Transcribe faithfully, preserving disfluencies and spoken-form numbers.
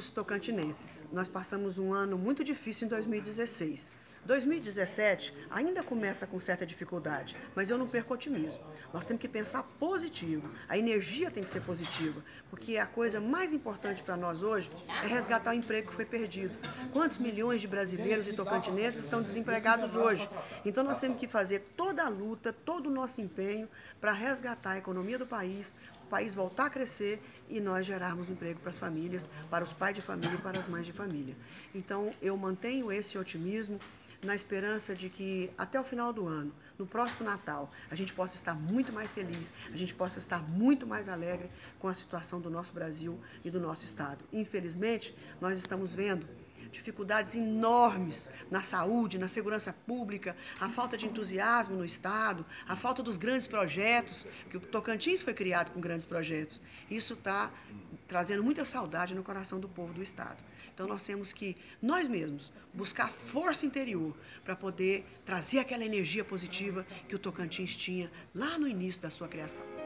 Queridos tocantinenses, nós passamos um ano muito difícil em dois mil e dezesseis. dois mil e dezessete ainda começa com certa dificuldade, mas eu não perco o otimismo. Nós temos que pensar positivo, a energia tem que ser positiva, porque a coisa mais importante para nós hoje é resgatar o emprego que foi perdido. Quantos milhões de brasileiros e tocantinenses estão desempregados hoje? Então nós temos que fazer toda a luta, todo o nosso empenho para resgatar a economia do país, o país voltar a crescer e nós gerarmos emprego para as famílias, para os pais de família e para as mães de família. Então eu mantenho esse otimismo na esperança de que até o final do ano, no próximo Natal, a gente possa estar muito mais feliz, a gente possa estar muito mais alegre com a situação do nosso Brasil e do nosso Estado. Infelizmente, nós estamos vendo dificuldades enormes na saúde, na segurança pública, a falta de entusiasmo no Estado, a falta dos grandes projetos, que o Tocantins foi criado com grandes projetos. Isso está trazendo muita saudade no coração do povo do Estado. Então nós temos que, nós mesmos, buscar força interior para poder trazer aquela energia positiva que o Tocantins tinha lá no início da sua criação.